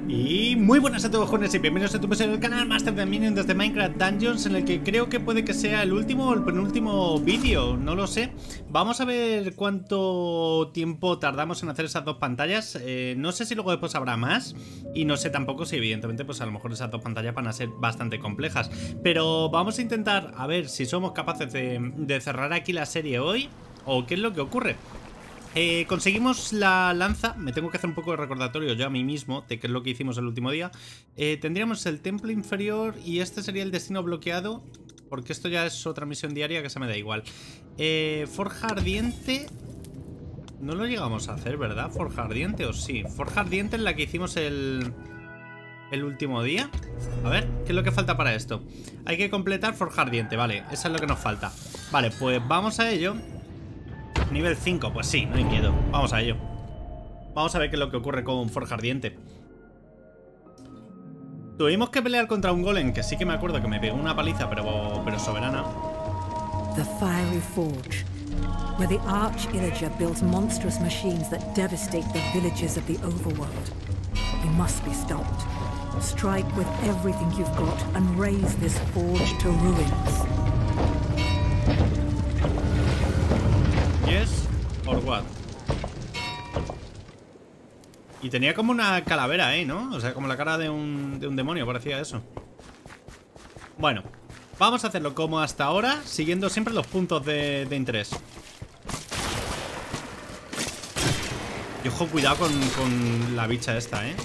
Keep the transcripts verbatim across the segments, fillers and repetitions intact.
Y muy buenas a todos, jóvenes, y bienvenidos a tu episodio del canal Master de Minions desde Minecraft Dungeons, en el que creo que puede que sea el último o el penúltimo vídeo, no lo sé. Vamos a ver cuánto tiempo tardamos en hacer esas dos pantallas. eh, No sé si luego después habrá más, y no sé tampoco si evidentemente pues a lo mejor esas dos pantallas van a ser bastante complejas. Pero vamos a intentar a ver si somos capaces de, de cerrar aquí la serie hoy, o qué es lo que ocurre. Eh, conseguimos la lanza. Me tengo que hacer un poco de recordatorio yo a mí mismo de qué es lo que hicimos el último día. eh, Tendríamos el templo inferior y este sería el destino bloqueado, porque esto ya es otra misión diaria que se me da igual. eh, Forja ardiente no lo llegamos a hacer, ¿verdad? Forja ardiente, o sí. Forja ardiente es la que hicimos el... el último día. A ver, ¿qué es lo que falta para esto? Hay que completar forja ardiente, vale, eso es lo que nos falta. Vale, pues vamos a ello. Nivel cinco, pues sí, no hay miedo. Vamos a ello. Vamos a ver qué es lo que ocurre con forja ardiente. Tuvimos que pelear contra un golem, que sí que me acuerdo que me pegó una paliza, pero, pero soberana. The Fiery Forge, where the Arch Illager builds monstrous machines that devastate the villages of the overworld. You must be stopped. Strike with everything you've got and raise this forge to ruins. Yes or what? Y tenía como una calavera, ¿eh? ¿No? O sea, como la cara de un, de un demonio, parecía eso. Bueno, vamos a hacerlo como hasta ahora, siguiendo siempre los puntos de, de interés. Y ojo, cuidado con, con la bicha esta, ¿eh?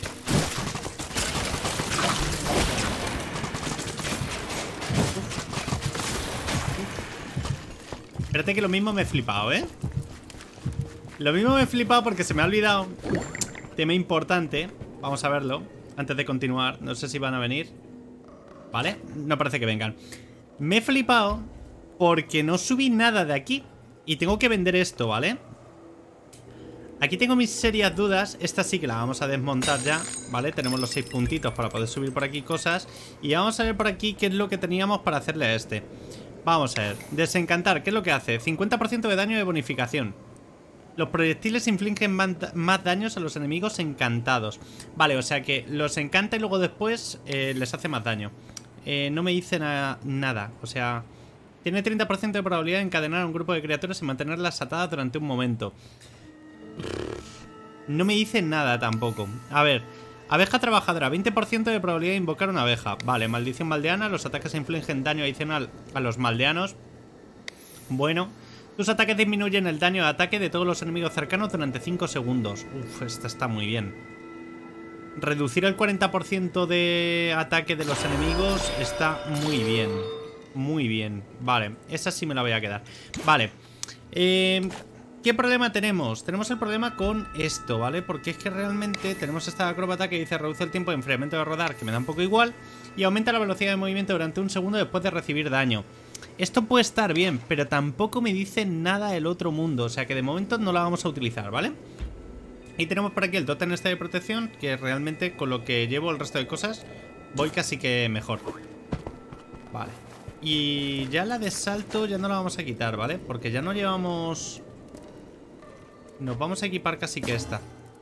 Espérate que lo mismo me he flipado, ¿eh? Lo mismo me he flipado porque se me ha olvidado tema importante. Vamos a verlo antes de continuar. No sé si van a venir. Vale, no parece que vengan. Me he flipado porque no subí nada de aquí y tengo que vender esto, ¿vale? Aquí tengo mis serias dudas. Esta sí que la vamos a desmontar ya, ¿vale? Tenemos los seis puntitos para poder subir por aquí cosas. Y vamos a ver por aquí qué es lo que teníamos para hacerle a este. Vamos a ver, desencantar, ¿qué es lo que hace? cincuenta por ciento de daño de bonificación. Los proyectiles infligen más daños a los enemigos encantados. Vale, o sea que los encanta y luego después eh, les hace más daño. eh, No me dice na nada, o sea... Tiene treinta por ciento de probabilidad de encadenar a un grupo de criaturas y mantenerlas atadas durante un momento. No me dice nada tampoco. A ver... Abeja trabajadora, veinte por ciento de probabilidad de invocar una abeja. Vale, maldición maldeana. Los ataques infligen daño adicional a los maldeanos. Bueno. Tus ataques disminuyen el daño de ataque de todos los enemigos cercanos durante cinco segundos. Uf, esta está muy bien. Reducir el cuarenta por ciento de ataque de los enemigos está muy bien. Muy bien. Vale, esa sí me la voy a quedar. Vale. Eh... ¿Qué problema tenemos? Tenemos el problema con esto, ¿vale? Porque es que realmente tenemos esta acróbata que dice reduce el tiempo de enfriamiento de rodar, que me da un poco igual, y aumenta la velocidad de movimiento durante un segundo después de recibir daño. Esto puede estar bien, pero tampoco me dice nada el otro mundo, o sea que de momento no la vamos a utilizar, ¿vale? Y tenemos por aquí el tótem este de protección, que realmente con lo que llevo el resto de cosas voy casi que mejor. Vale. Y ya la de salto ya no la vamos a quitar, ¿vale? Porque ya no llevamos... Nos vamos a equipar casi que esta.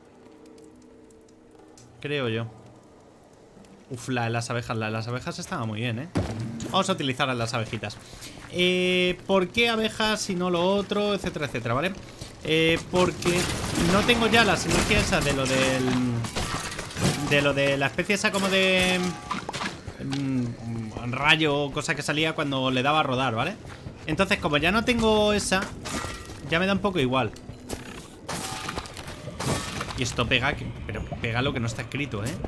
Creo yo. Uf, la de las abejas. La de las abejas estaba muy bien, ¿eh? Vamos a utilizar a las abejitas. Eh, ¿Por qué abejas y no lo otro? Etcétera, etcétera, ¿vale? Eh, porque no tengo ya la sinergia esa de lo del... De lo de la especie esa como de... Mmm, rayo o cosa que salía cuando le daba a rodar, ¿vale? Entonces, como ya no tengo esa, ya me da un poco igual. Y esto pega, pero pega lo que no está escrito, ¿eh?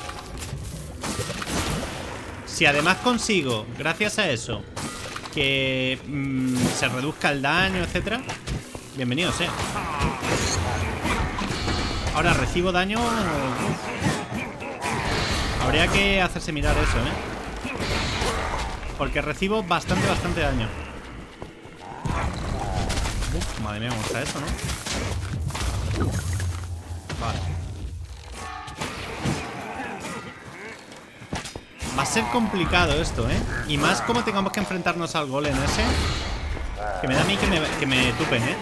Si además consigo, gracias a eso, que mmm, se reduzca el daño, etcétera, bienvenido sea. Ahora recibo daño. Habría que hacerse mirar eso, ¿eh? Porque recibo bastante, bastante daño. Uf, madre mía, cómo está eso, ¿no? Vale. Va a ser complicado esto, ¿eh? Y más como tengamos que enfrentarnos al golem ese, que me da a mí que me, que me tupen, ¿eh?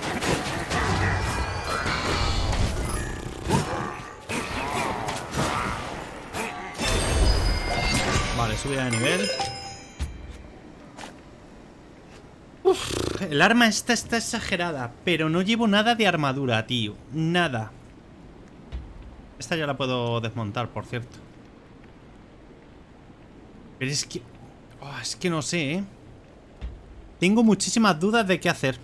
Vale, subida de nivel. Uf, el arma esta está exagerada, pero no llevo nada de armadura, tío. Nada. Esta ya la puedo desmontar, por cierto. Pero es que... Oh, es que no sé, ¿eh? Tengo muchísimas dudas de qué hacer.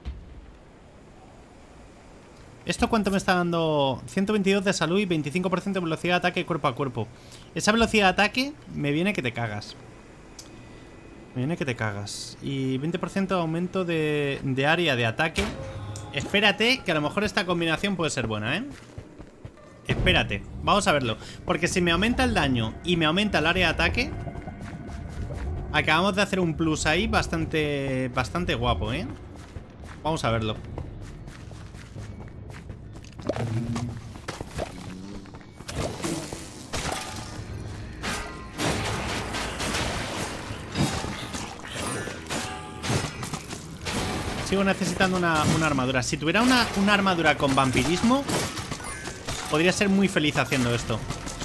¿Esto cuánto me está dando? ciento veintidós de salud y veinticinco por ciento de velocidad de ataque cuerpo a cuerpo. Esa velocidad de ataque me viene que te cagas. Me viene que te cagas. Y veinte por ciento de aumento de, de área de ataque. Espérate, que a lo mejor esta combinación puede ser buena, ¿eh? Espérate, vamos a verlo. Porque si me aumenta el daño y me aumenta el área de ataque, acabamos de hacer un plus ahí bastante, bastante guapo, ¿eh? Vamos a verlo. Sigo necesitando una, una armadura. Si tuviera una, una armadura con vampirismo, podría ser muy feliz haciendo esto.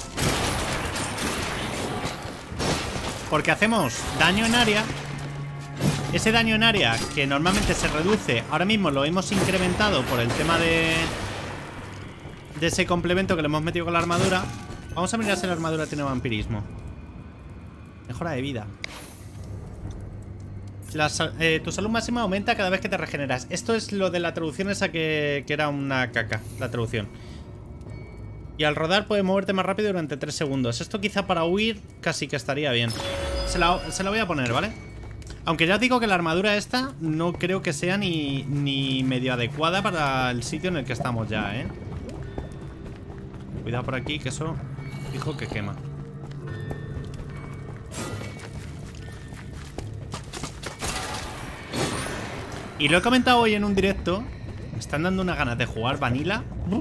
Porque hacemos daño en área. Ese daño en área que normalmente se reduce, ahora mismo lo hemos incrementado por el tema de de ese complemento que le hemos metido con la armadura. Vamos a mirar si la armadura tiene vampirismo. Mejora de vida. La, eh, tu salud máxima aumenta cada vez que te regeneras. Esto es lo de la traducción esa que, que era una caca, la traducción. Y al rodar puedes moverte más rápido durante tres segundos. Esto quizá para huir casi que estaría bien. Se la, se la voy a poner, ¿vale? Aunque ya os digo que la armadura esta no creo que sea ni, ni medio adecuada para el sitio en el que estamos ya, ¿eh? Cuidado por aquí, que eso fijo que quema. Y lo he comentado hoy en un directo. Me están dando unas ganas de jugar Vanilla.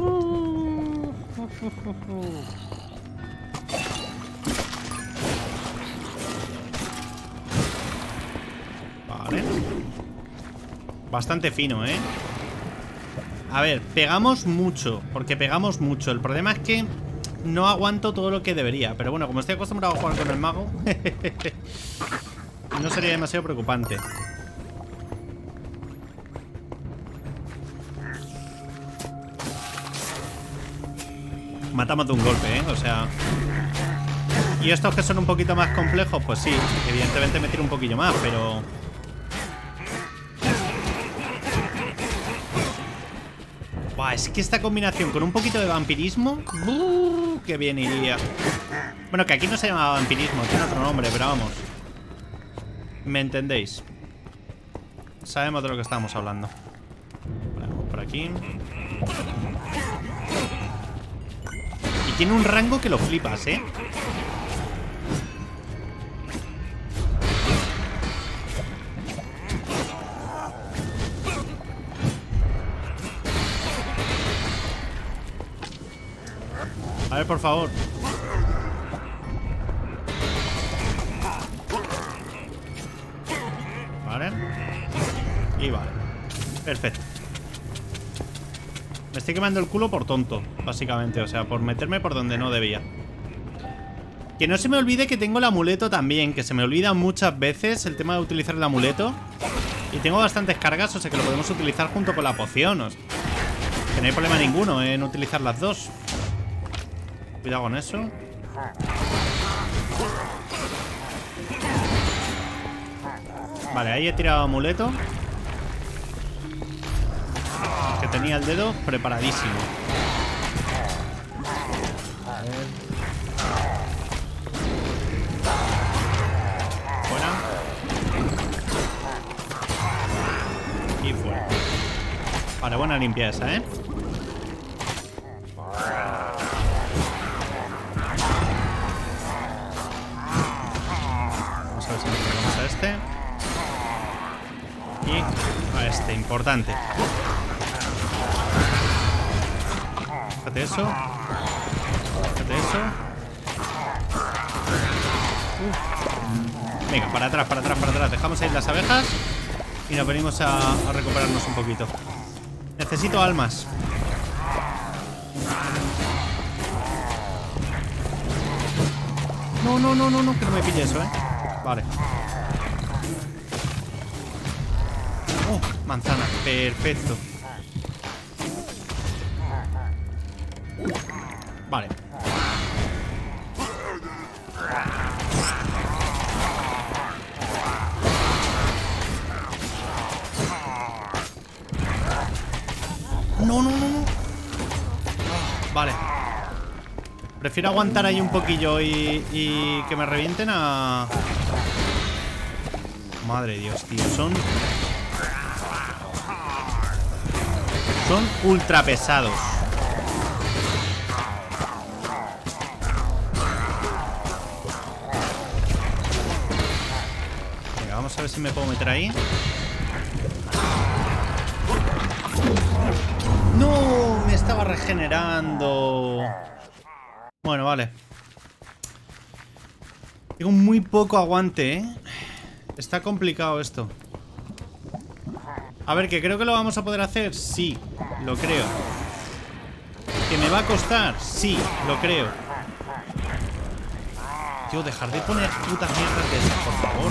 Vale. Bastante fino, ¿eh? A ver, pegamos mucho. Porque pegamos mucho. El problema es que no aguanto todo lo que debería. Pero bueno, como estoy acostumbrado a jugar con el mago, no sería demasiado preocupante. Matamos de un golpe, ¿eh? O sea... Y estos que son un poquito más complejos, pues sí, evidentemente me tiro un poquillo más, pero... Buah, es que esta combinación con un poquito de vampirismo... ¡Uh! ¡Qué bien iría! Bueno, que aquí no se llama vampirismo, tiene otro nombre, pero vamos. ¿Me entendéis? Sabemos de lo que estamos hablando. Vale, vamos por aquí. Y tiene un rango que lo flipas, ¿eh? A ver, por favor. Vale. Y vale. Perfecto. Me estoy quemando el culo por tonto, básicamente. O sea, por meterme por donde no debía. Que no se me olvide que tengo el amuleto también. Que se me olvida muchas veces el tema de utilizar el amuleto. Y tengo bastantes cargas, o sea que lo podemos utilizar junto con la poción. O sea, que no hay problema ninguno en utilizar las dos. Cuidado con eso. Vale, ahí he tirado amuleto. Que tenía el dedo preparadísimo. A ver. Fuera. Y fuera. Vale, buena limpieza, ¿eh? Vamos a ver si nos pegamos a este. Y a este, importante. Fíjate eso. Fíjate eso. Uf. Venga, para atrás, para atrás, para atrás. Dejamos ahí las abejas y nos venimos a, a recuperarnos un poquito. Necesito almas. No, no, no, no, no, que no me pille eso, ¿eh? Vale. Oh, manzana, perfecto. Vale. No, no, no, no. Vale. Prefiero aguantar ahí un poquillo y, y que me revienten a... Madre de Dios, tío. Son... Son ultra pesados. Venga, vamos a ver si me puedo meter ahí. ¡No! Me estaba regenerando. Bueno, vale. Tengo muy poco aguante, ¿eh? Está complicado esto. A ver, que creo que lo vamos a poder hacer. Sí, lo creo. ¿Que me va a costar? Sí, lo creo. Tío, dejar de poner putas mierdas de esas, por favor.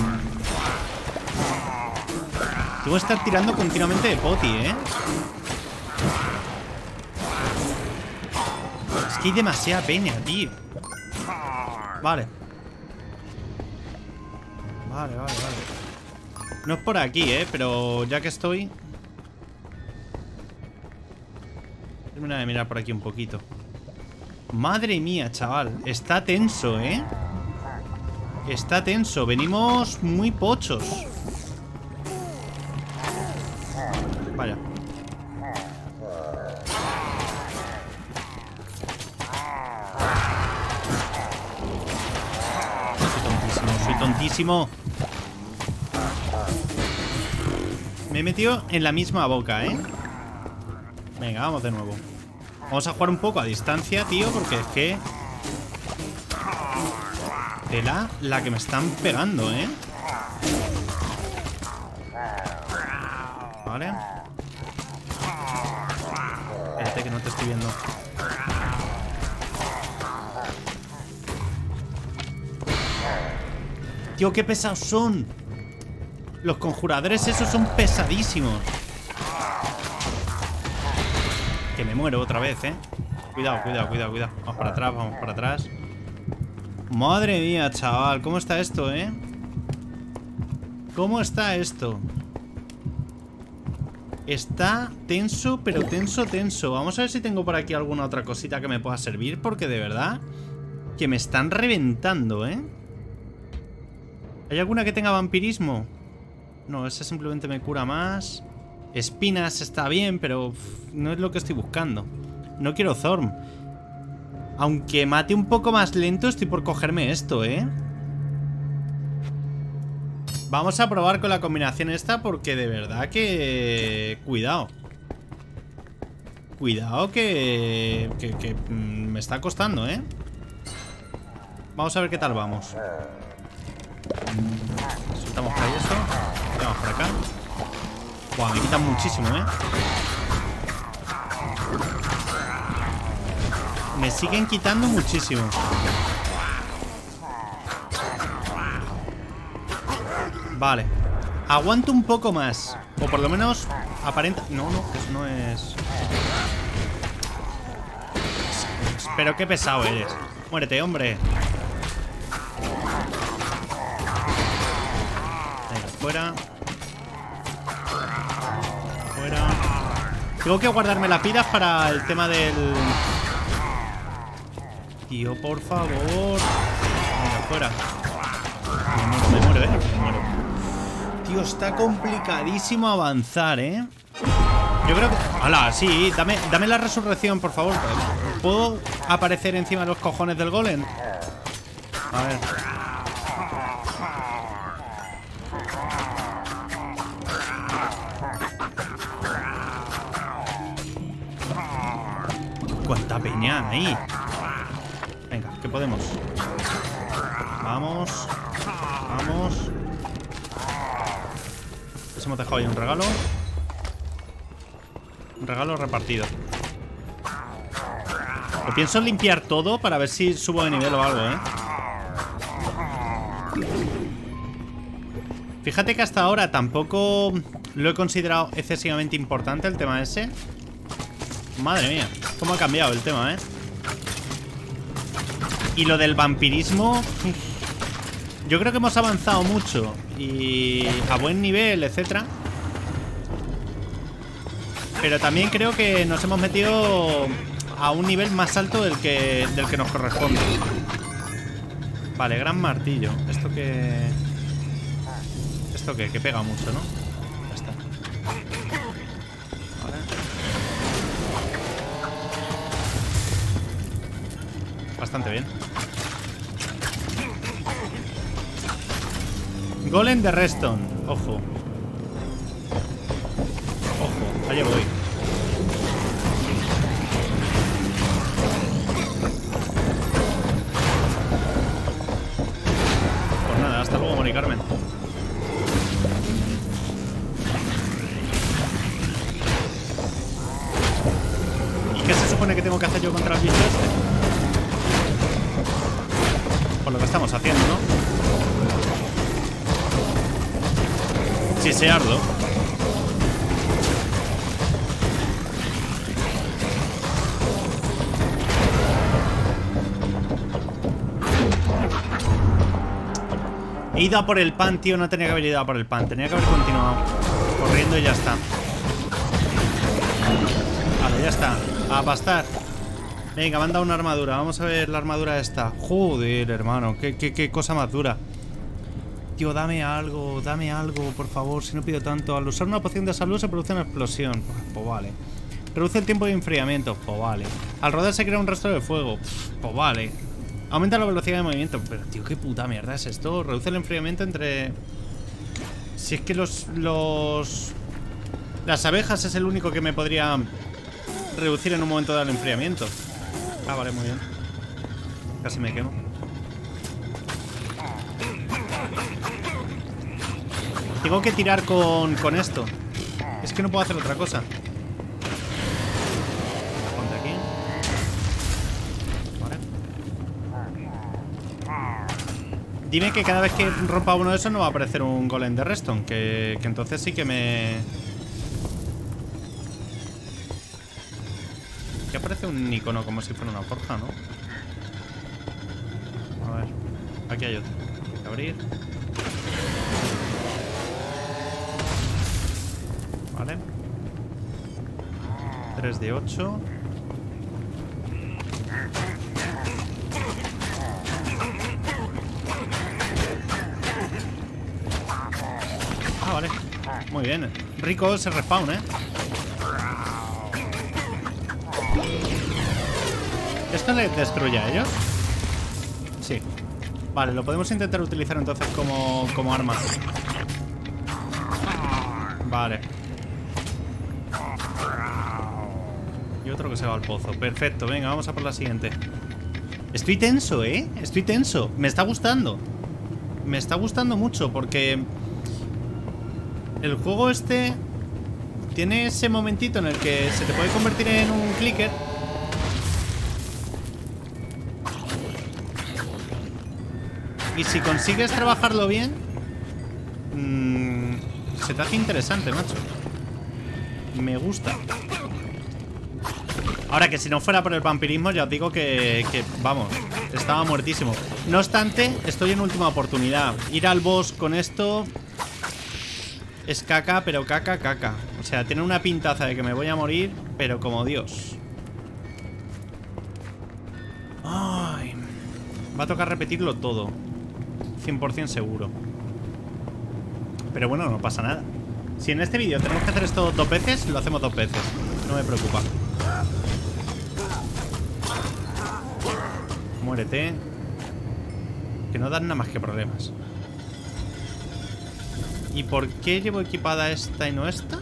Tengo que estar tirando continuamente de poti, ¿eh? Es que hay demasiada peña, tío. Vale. Vale, vale, vale. No es por aquí, ¿eh? Pero ya que estoy... Termina de mirar por aquí un poquito. Madre mía, chaval. Está tenso, ¿eh? Está tenso. Venimos muy pochos. Vaya. Soy tontísimo, soy tontísimo. Me he metido en la misma boca, ¿eh? Venga, vamos de nuevo. Vamos a jugar un poco a distancia, tío, porque es que... Tela la que me están pegando, ¿eh? Vale. Espérate que no te estoy viendo. Tío, qué pesados son. Los conjuradores esos son pesadísimos. Que me muero otra vez, ¿eh? Cuidado, cuidado, cuidado, cuidado. Vamos para atrás, vamos para atrás. Madre mía, chaval. ¿Cómo está esto, eh? ¿Cómo está esto? Está tenso, pero tenso, tenso. Vamos a ver si tengo por aquí alguna otra cosita que me pueda servir. Porque de verdad que me están reventando, ¿eh? ¿Hay alguna que tenga vampirismo? No, esa simplemente me cura más. Espinas está bien, pero uf, no es lo que estoy buscando. No quiero Thorm. Aunque mate un poco más lento, estoy por cogerme esto, ¿eh? Vamos a probar con la combinación esta porque de verdad que... Cuidado. Cuidado que... Que, que mm, me está costando, ¿eh? Vamos a ver qué tal vamos. Soltamos por ahí eso. Vamos por acá. Buah, me quitan muchísimo, ¿eh? Me siguen quitando muchísimo. Vale. Aguanto un poco más. O por lo menos aparenta... No, no, eso no es... Pero qué pesado eres. Muérete, hombre. Venga, fuera. Fuera. Tengo que guardarme las vidas para el tema del... Tío, por favor. Venga, fuera. Me muero, me muero, eh. Me muero. Tío, está complicadísimo avanzar, eh. Yo creo que... ¡Hala! Sí, dame, dame la resurrección, por favor. ¿Puedo aparecer encima de los cojones del golem? A ver. ¡Cuánta peña ahí! Venga, ¿qué podemos? Vamos. Vamos. Les hemos dejado ahí un regalo. Un regalo repartido. Lo pienso limpiar todo para ver si subo de nivel o algo, ¿eh? Fíjate que hasta ahora tampoco lo he considerado excesivamente importante el tema ese. Madre mía, cómo ha cambiado el tema, ¿eh? Y lo del vampirismo, yo creo que hemos avanzado mucho y a buen nivel, etcétera. Pero también creo que nos hemos metido a un nivel más alto del que, del que nos corresponde. Vale, gran martillo. Esto que... Esto que, que pega mucho, ¿no? Ya está. Vale. Bastante bien. Golem de Reston. Ojo. Ojo, allá voy. Pues nada, hasta luego, Mori Carmen. ¿Y qué se supone que tengo que hacer yo contra el bicho este? Por lo que estamos haciendo, ¿no? Chisearlo. He ido a por el pan, tío. No tenía que haber ido a por el pan. Tenía que haber continuado corriendo y ya está. Vale, ya está. A pastar. Venga, me han dado una armadura. Vamos a ver la armadura esta. Joder, hermano. Qué, qué, qué cosa más dura. Tío, dame algo. Dame algo, por favor. Si no pido tanto. Al usar una poción de salud se produce una explosión. Pues, pues vale. Reduce el tiempo de enfriamiento. Pues vale. Al rodar se crea un rastro de fuego. Pues vale. Aumenta la velocidad de movimiento. Pero, tío, qué puta mierda es esto. Reduce el enfriamiento entre... Si es que los... los... Las abejas es el único que me podría reducir en un momento dado el enfriamiento. Ah, vale, muy bien. Casi me quemo. Tengo que tirar con, con esto. Es que no puedo hacer otra cosa. Ponte aquí. Dime que cada vez que rompa uno de esos no va a aparecer un golem de Reston. Que, que entonces sí que me... Que aparece un icono como si fuera una forja, ¿no? A ver. Aquí hay otro. Hay que abrir. Vale. tres de ocho. Ah, vale. Muy bien. Rico ese respawn, ¿eh? ¿Esto les destruye a ellos? Sí. Vale, lo podemos intentar utilizar entonces como, como arma. Vale. Y otro que se va al pozo. Perfecto, venga, vamos a por la siguiente. Estoy tenso, ¿eh? Estoy tenso. Me está gustando. Me está gustando mucho porque... El juego este tiene ese momentito en el que se te puede convertir en un clicker. Y si consigues trabajarlo bien, mmm, se te hace interesante, macho. Me gusta. Ahora que si no fuera por el vampirismo, ya os digo que, que, vamos, estaba muertísimo. No obstante, estoy en última oportunidad. Ir al boss con esto es caca, pero caca, caca. O sea, tiene una pintaza de que me voy a morir, pero como Dios. Ay, va a tocar repetirlo todo. cien por cien seguro. Pero bueno, no pasa nada. Si en este vídeo tenemos que hacer esto dos veces, lo hacemos dos veces. No me preocupa. Muérete. Que no dan nada más que problemas. ¿Y por qué llevo equipada esta y no esta?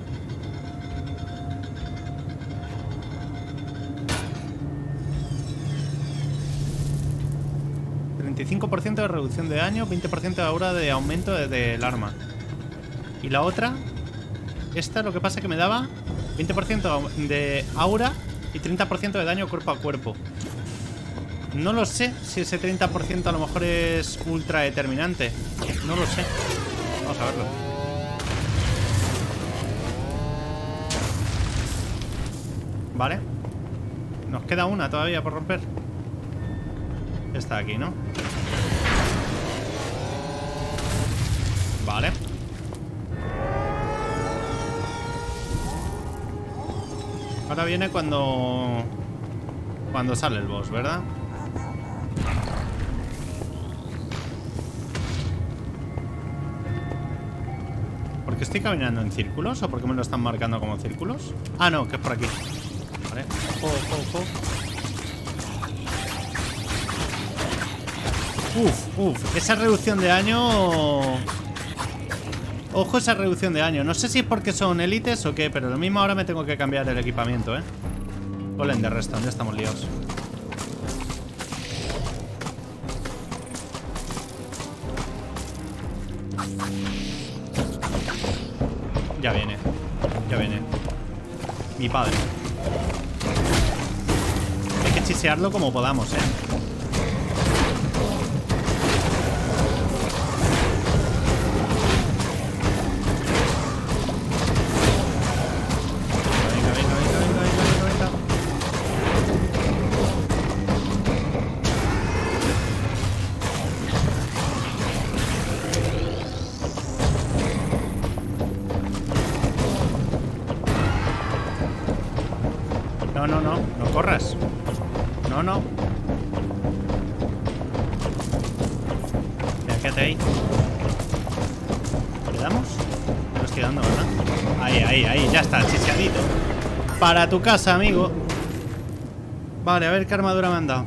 treinta y cinco por ciento de reducción de daño, veinte por ciento de aura de aumento del de, de arma. ¿Y la otra? Esta lo que pasa es que me daba veinte por ciento de aura y treinta por ciento de daño cuerpo a cuerpo. No lo sé si ese treinta por ciento a lo mejor es ultra determinante. No lo sé. Vamos a verlo. Vale. Nos queda una todavía por romper. Esta de aquí, ¿no? Vale. Ahora viene cuando... Cuando sale el boss, ¿verdad? ¿Por qué estoy caminando en círculos? ¿O por qué me lo están marcando como círculos? Ah, no, que es por aquí. Vale. Ojo, ojo, ojo. Uf, uf. Esa reducción de daño... Ojo esa reducción de daño. No sé si es porque son élites o qué, pero lo mismo ahora me tengo que cambiar el equipamiento, ¿eh? Golem de Reston, ya estamos liados. Ya viene. Ya viene. Mi padre. Hay que chisearlo como podamos, ¿eh? No, no, no, no corras. No, no. Mira, quédate ahí. ¿Le damos? No lo estoy dando, ¿verdad? Ahí, ahí, ahí, ya está, chiseadito. Para tu casa, amigo. Vale, a ver qué armadura me han dado.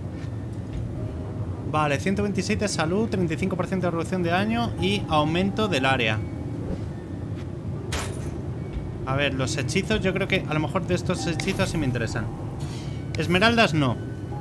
Vale, ciento veintiséis de salud, treinta y cinco por ciento de reducción de daño y aumento del área. A ver, los hechizos, yo creo que a lo mejor de estos hechizos sí me interesan. Esmeraldas no.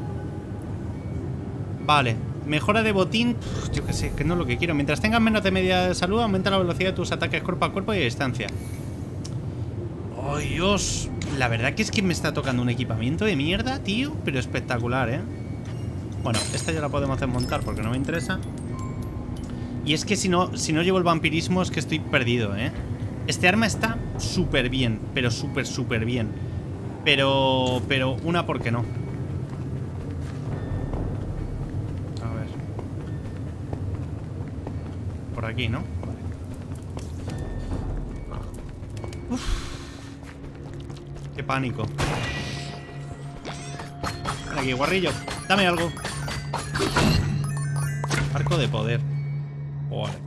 Vale, mejora de botín. Uf, yo que sé, que no es lo que quiero. Mientras tengas menos de media de salud, aumenta la velocidad de tus ataques cuerpo a cuerpo y a distancia. Oh, Dios. La verdad que es que me está tocando un equipamiento de mierda, tío. Pero espectacular, ¿eh? Bueno, esta ya la podemos desmontar porque no me interesa. Y es que si no, si no llevo el vampirismo es que estoy perdido, ¿eh? Este arma está súper bien, pero súper, súper bien. Pero, pero una, ¿por qué no? A ver. Por aquí, ¿no? Vale. Uf. Qué pánico. Ven aquí, guarrillo. Dame algo. Arco de poder. Vale.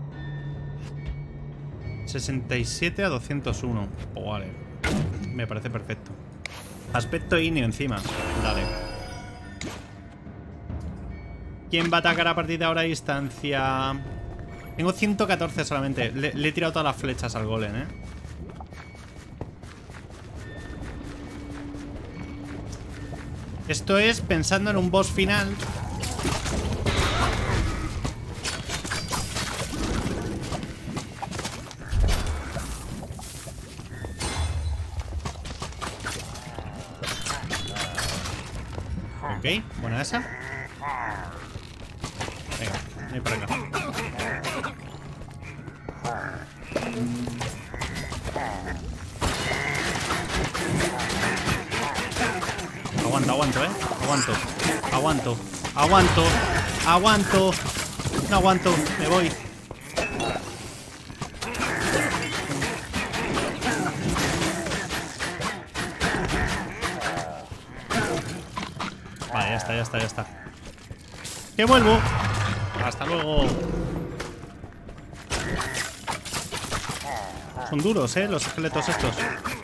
sesenta y siete a doscientos uno. Oh, vale. Me parece perfecto. Aspecto inio encima. Dale. ¿Quién va a atacar a partir de ahora a distancia? Tengo ciento catorce solamente. Le, le he tirado todas las flechas al golem, ¿eh? Esto es pensando en un boss final. Ok, buena esa. Venga, ven para acá. Aguanto, aguanto, eh. Aguanto, aguanto, aguanto, aguanto. No aguanto, me voy. Vale, ya está, ya está, ya está. ¡Que vuelvo! Hasta luego. Son duros, eh, los esqueletos estos.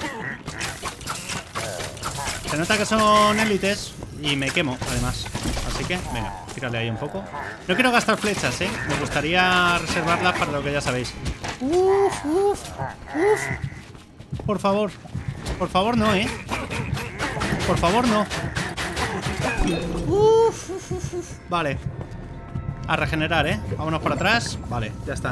Se nota que son élites y me quemo, además. Así que, venga, tírale ahí un poco. No quiero gastar flechas, eh. Me gustaría reservarlas para lo que ya sabéis. Uf, uf, uf. Por favor. Por favor, no, eh. Por favor, no. Uf, uf, uf, uf. Vale. A regenerar, ¿eh? Vámonos por atrás. Vale, ya está.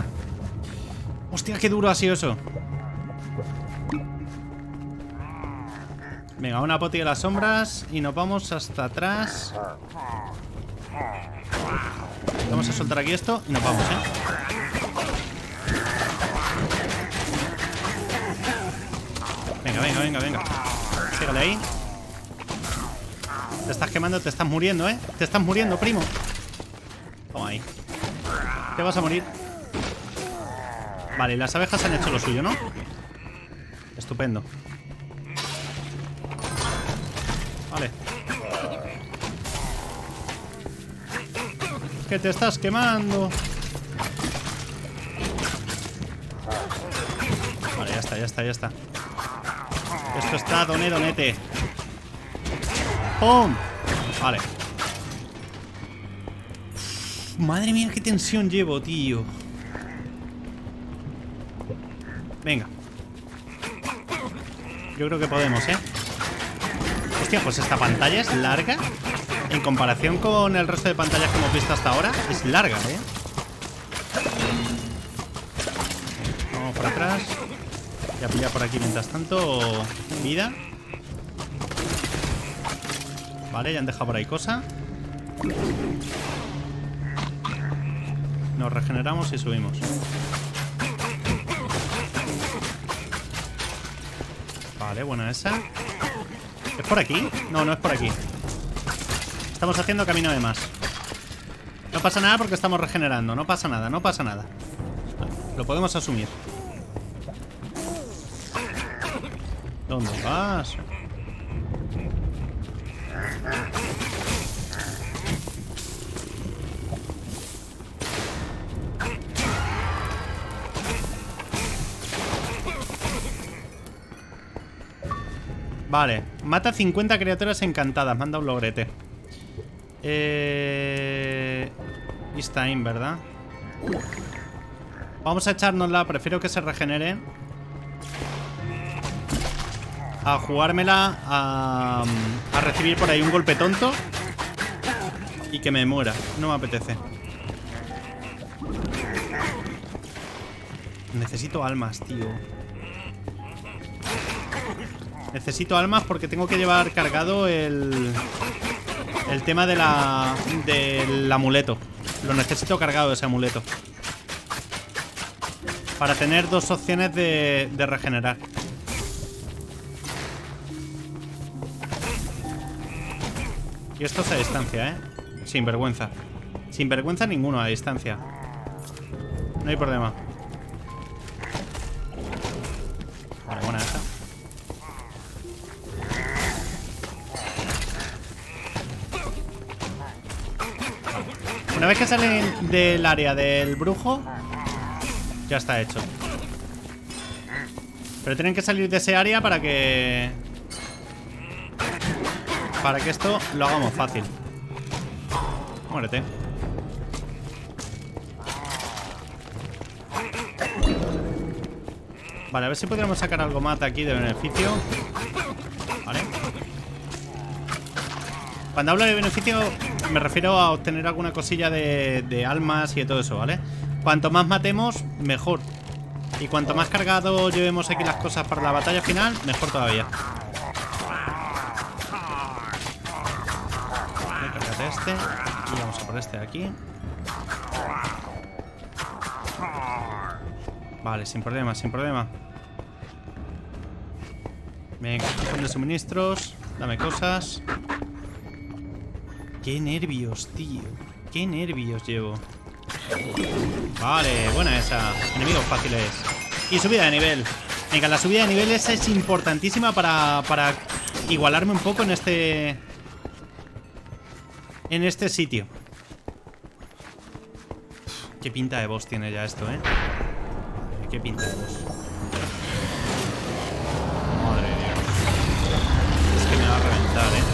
Hostia, qué duro ha sido eso. Venga, una poti de las sombras y nos vamos hasta atrás. Vamos a soltar aquí esto y nos vamos, ¿eh? Venga, venga, venga, venga. Sígale ahí. Te estás quemando, te estás muriendo, ¿eh? Te estás muriendo, primo. Toma ahí. Te vas a morir. Vale, las abejas han hecho lo suyo, ¿no? Estupendo. Vale. Que te estás quemando. Vale, ya está, ya está, ya está. Esto está doné, donete. ¡Pum! Vale. Uf, madre mía, qué tensión llevo, tío. Venga. Yo creo que podemos, ¿eh? Hostia, pues esta pantalla es larga. En comparación con el resto de pantallas que hemos visto hasta ahora, es larga, ¿eh? Vamos para atrás. Voy a pillar por aquí mientras tanto vida. Vale, ya han dejado por ahí cosa. Nos regeneramos y subimos. Vale, buena esa. ¿Es por aquí? No, no es por aquí. Estamos haciendo camino de más. No pasa nada porque estamos regenerando. No pasa nada, no pasa nada. Lo podemos asumir. ¿Dónde vas? Vale, mata cincuenta criaturas encantadas. Manda un logrete. Eh... It's time, ¿verdad? Vamos a echárnosla. Prefiero que se regenere a jugármela a, a recibir por ahí un golpe tonto y que me muera. No me apetece. Necesito almas, tío. Necesito almas porque tengo que llevar cargado el... El tema de la... Del amuleto. Lo necesito cargado ese amuleto. Para tener dos opciones de, de regenerar. Y esto es a distancia, ¿eh? Sin vergüenza. Sin vergüenza ninguno a distancia. No hay problema. Vale, buena esa. Una vez que salen del área del brujo, ya está hecho. Pero tienen que salir de ese área para que... Para que esto lo hagamos fácil. Muérete. Vale, a ver si podríamos sacar algo más de aquí de beneficio. Vale. Cuando hablo de beneficio me refiero a obtener alguna cosilla de, de almas y de todo eso, ¿vale? Cuanto más matemos, mejor. Y cuanto más cargado llevemos aquí las cosas para la batalla final, mejor todavía. Vale, cárgate este. Y vamos a por este de aquí. Vale, sin problema, sin problema. Venga, cajón de suministros. Dame cosas. Qué nervios, tío. Qué nervios llevo. Vale, buena esa. Enemigos fáciles. Y subida de nivel. Venga, la subida de nivel esa es importantísima para, para igualarme un poco en este... En este sitio. Qué pinta de boss tiene ya esto, ¿eh? Qué pinta de boss. Madre de Dios. Es que me va a reventar, ¿eh?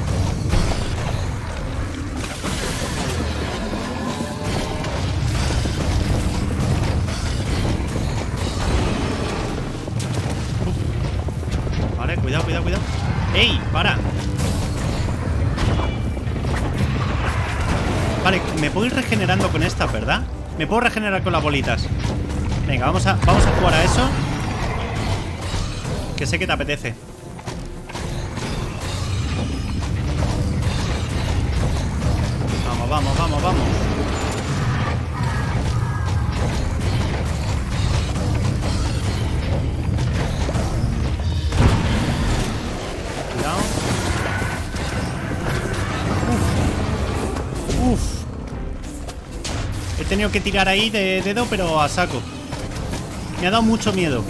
Vale, cuidado, cuidado, cuidado. ¡Ey! ¡Para! Vale, me puedo ir regenerando con estas, ¿verdad? Me puedo regenerar con las bolitas. Venga, vamos a, vamos a jugar a eso. Que sé que te apetece. vamos, vamos, vamos. Cuidado. Uf. Uf. He tenido que tirar ahí de dedo, pero a saco. Me ha dado mucho miedo.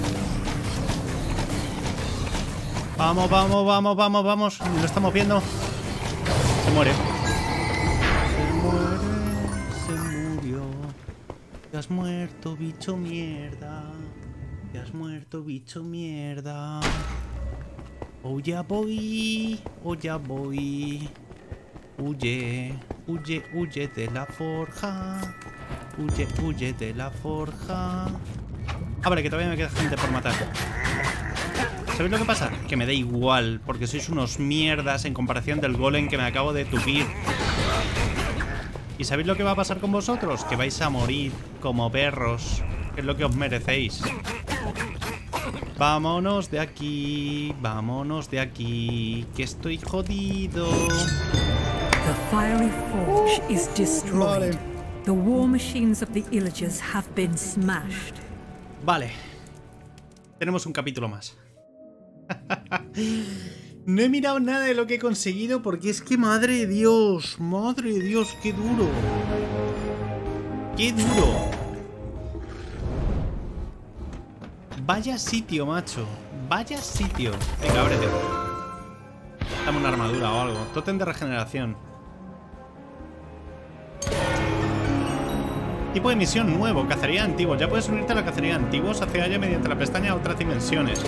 Vamos, vamos, vamos, vamos, vamos. Lo estamos viendo. Se muere. Se muere, se murió. Te has muerto, bicho mierda. Te has muerto, bicho mierda. Oh, ya voy. Oh, ya voy. Huye, huye, huye de la forja. Huye, huye de la forja. Ah, vale, que todavía me queda gente por matar. ¿Sabéis lo que pasa? Que me da igual, porque sois unos mierdas en comparación del golem que me acabo de tupir. ¿Y sabéis lo que va a pasar con vosotros? Que vais a morir como perros. Que es lo que os merecéis. Vámonos de aquí. Vámonos de aquí. Que estoy jodido. The fiery forge is destroyed. Vale. The war machines of the Illagers have been smashed. Vale. Tenemos un capítulo más. No he mirado nada de lo que he conseguido porque es que, madre de Dios, madre de Dios, qué duro. Qué duro. Vaya sitio, macho. Vaya sitio. Venga, ábrete. Dame una armadura o algo. Tótem de regeneración. Tipo de misión nuevo, cacería antiguos. Ya puedes unirte a la cacería antiguos hacia ella mediante la pestaña otras dimensiones.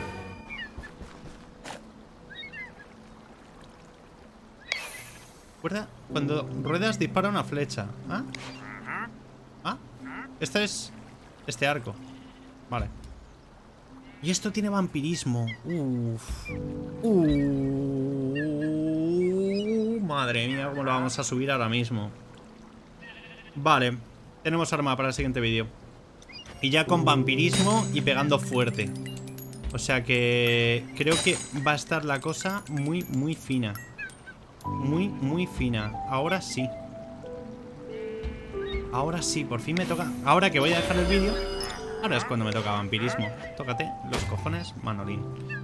Recuerda, cuando ruedas dispara una flecha. ¿Ah? ¿Ah? Este es... este arco. Vale. Y esto tiene vampirismo. Uff. Uh, madre mía, cómo lo vamos a subir ahora mismo. Vale. Tenemos arma para el siguiente vídeo. Y ya con vampirismo y pegando fuerte. O sea que creo que va a estar la cosa muy, muy fina. Muy, muy fina. Ahora sí. Ahora sí, por fin me toca. Ahora que voy a dejar el vídeo, ahora es cuando me toca vampirismo. Tócate los cojones, Manolín.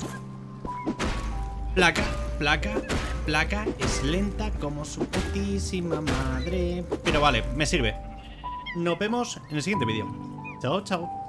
Placa, placa, placa. Es lenta como su putísima madre. Pero vale, me sirve. Nos vemos en el siguiente vídeo. Chao, chao.